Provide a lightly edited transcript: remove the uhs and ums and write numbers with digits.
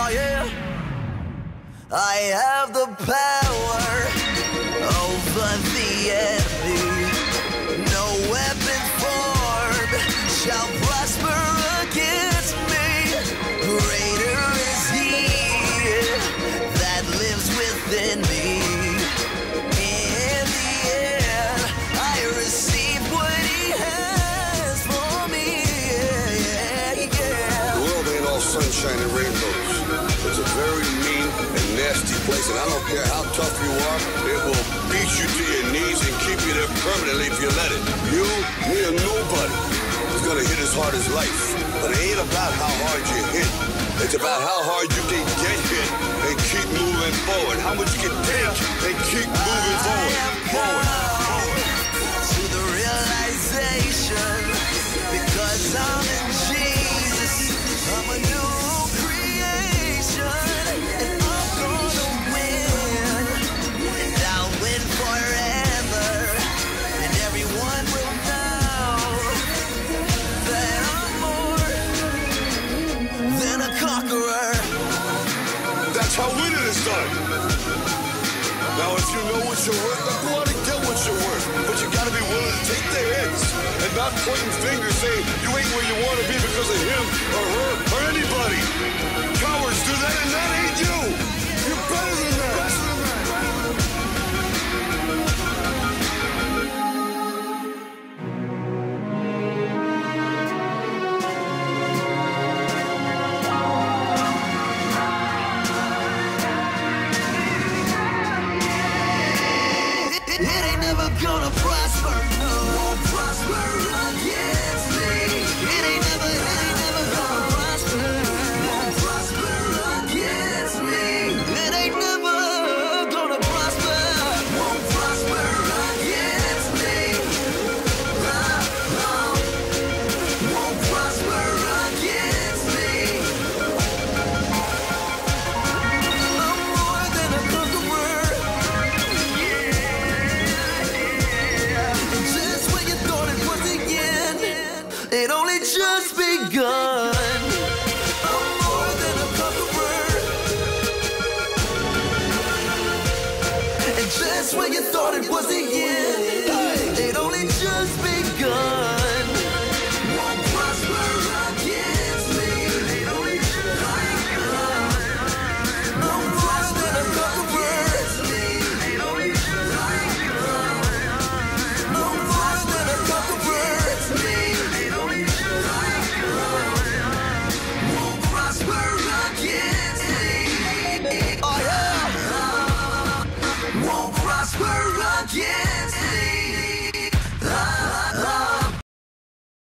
Oh yeah, I have the power over the enemy. No weapon formed shall prosper against me. Greater is He that lives within me. In the end, I receive what He has for me. The world ain't all sunshine and rainbows. It's a very mean and nasty place, and I don't care how tough you are, it will beat you to your knees and keep you there permanently if you let it. You, me, or nobody is gonna hit as hard as life. But it ain't about how hard you hit. It's about how hard you can get hit and keep moving forward. How much you can take and keep moving forward. To the realization, because I'm in Jesus, I'm a new creation, and I'm gonna win, and I'll win forever, and everyone will know that I'm more than a conqueror. That's how winning is done. Now, if you know what you're worth, then go out and get what you're worth. But you gotta be willing to take the hits and not pointing fingers saying you ain't where you want to be because of him or her or anybody. Cowards do that, and that ain't you. You're better than that. It ain't never gonna prosper, no. Won't prosper against me. It ain't never gonna prosper. Won't prosper against me. It ain't never gonna prosper. Won't prosper against me. Won't prosper against me. I'm more than a conqueror. Just when you thought it was the end, it only just begun.